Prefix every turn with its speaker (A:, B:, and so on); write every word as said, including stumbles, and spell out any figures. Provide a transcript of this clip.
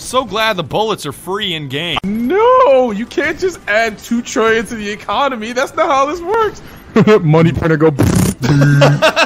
A: So glad the bullets are free in game.
B: No, you can't just add two trillion to the economy. That's not how this works.
C: Money printer go.